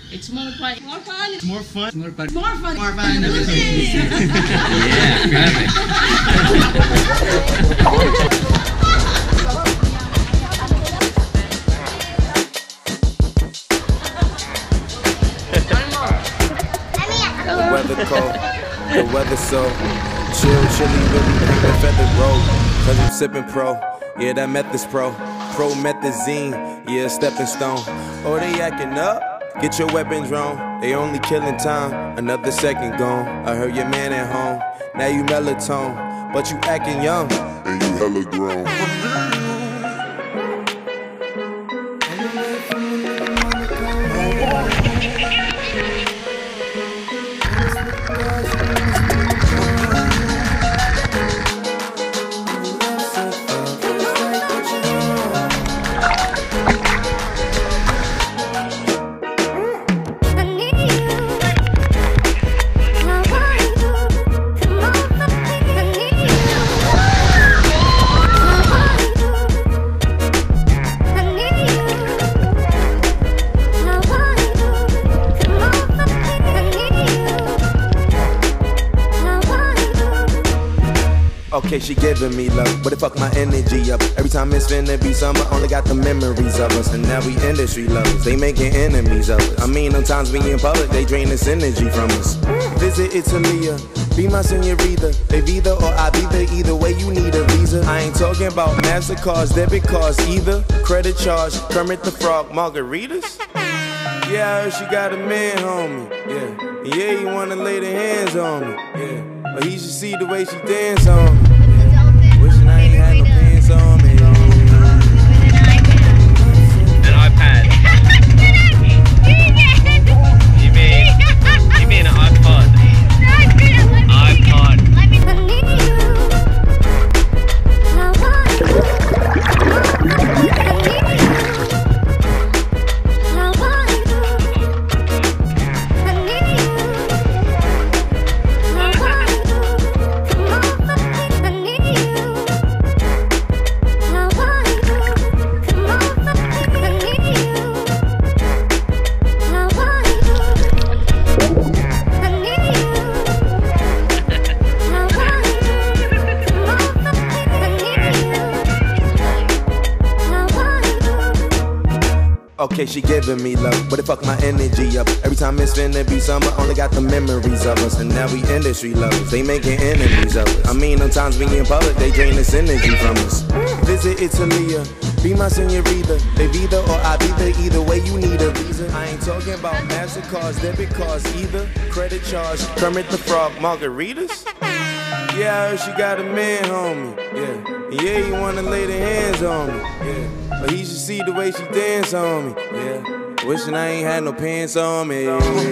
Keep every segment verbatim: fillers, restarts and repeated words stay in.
It's more fun. More fun. It's more fun. More fun. More fun. More fun. Yeah, perfect. The weather cold, the weather so chill, chilly, really make the feather roll. Cause I'm sipping pro, yeah, that meth is pro. Promethazine, yeah, stepping stone. Oh, they acting up, get your weapons wrong. They only killing time, another second gone. I heard your man at home, now you melatonin, but you acting young, and you hella grown. Okay, she giving me love, but it fuck my energy up. Every time it's finna be summer, only got the memories of us. And now we industry lovers, they making enemies of us. I mean, sometimes we in public, they drain this energy from us. Visit Italia, be my senorita. They either or I be there, either way you need a visa. I ain't talking about MasterCards, debit cards either. Credit charge, Kermit the Frog, margaritas. Yeah, I heard she got a man, homie. Yeah, yeah, you wanna lay the hands on me. Yeah, but he should see the way she dance on me. Wishing I ain't had no pants on me. An iPad. You mean, you mean an iPod? iPod. Okay, she giving me love, but it fuck my energy up. Every time it's finna be summer, only got the memories of us. And now we industry lovers, they making enemies of us. I mean, sometimes we in public, they drain this energy from us. Visit Italia, be my senorita. They either or I be there, either way you need a visa. I ain't talking about MasterCards, debit cards either. Credit charge, Kermit the Frog, margaritas. Yeah, I heard she got a man, homie. Yeah, yeah, you wanna lay the hands on me. Yeah, but he should see the way she dance on me. Yeah, wishing I ain't had no pants on me.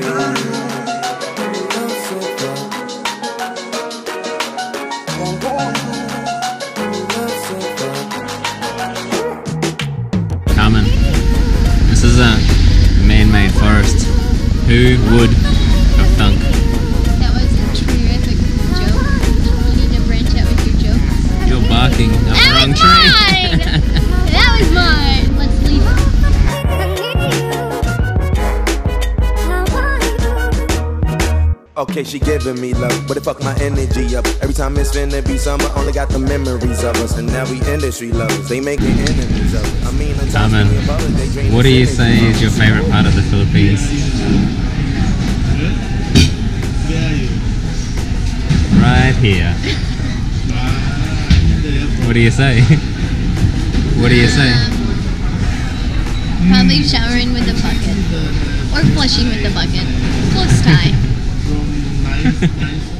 Carmen, this is a man-made forest. Who would have thunk? That was a terrific joke. You need to branch out with your jokes. You're barking up the wrong tree. That was mine! Let's leave. Okay, she giving me love, but it fuck my energy up. Every time it's finna be summer, only got the memories of us. And now we industry lovers, they making enemies of us. I mean, Carmen, what do you say is your favorite part of the Philippines? Right here. What do you say? What do you say? Um, probably showering with the bucket. Or flushing with the bucket. Close tie.